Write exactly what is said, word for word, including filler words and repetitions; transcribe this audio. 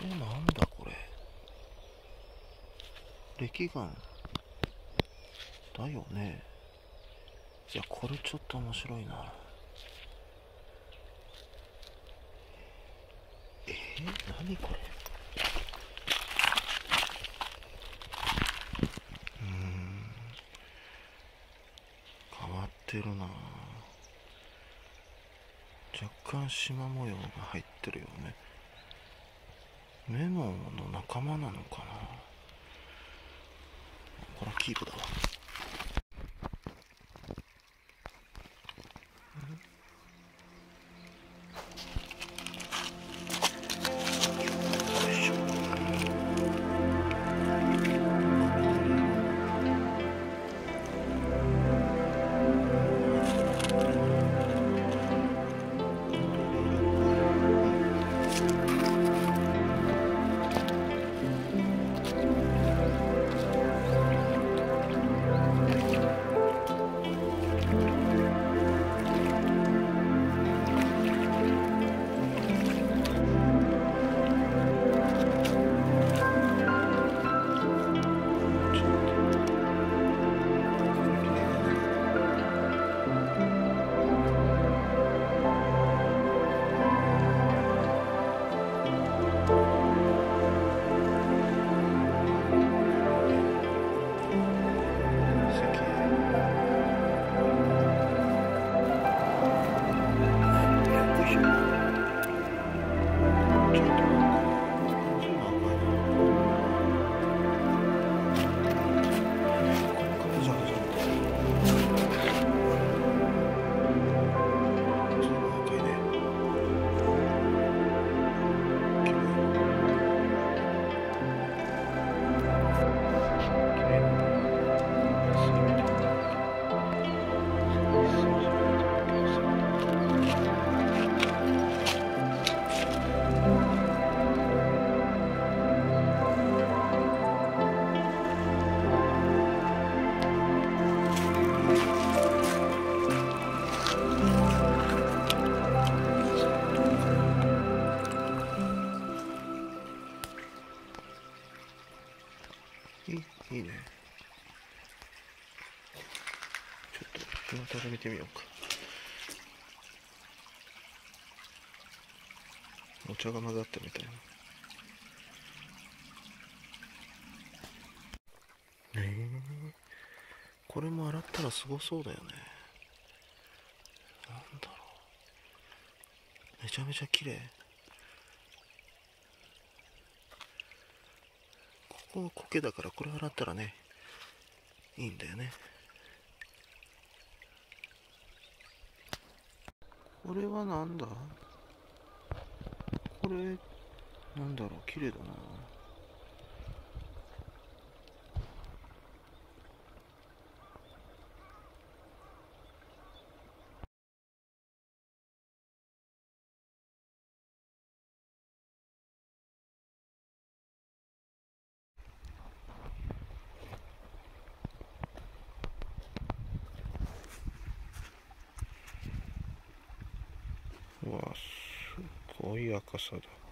れなんだこれ。礫岩だよね。いや、これちょっと面白いな。えー、何これ。うーん、変わってるな。若干縞模様が入ってるよね。メモの仲間なのかな。これはキープだわ。いい、いいね。ちょっと日向で見てみようか。お茶が混ざったみたいな。えー、これも洗ったらすごそうだよね。なんだろう、めちゃめちゃ綺麗。ここは苔だから、これ洗ったらねいいんだよね。これはなんだ、これなんだろう、綺麗だな。うわ、すごい赤さだ。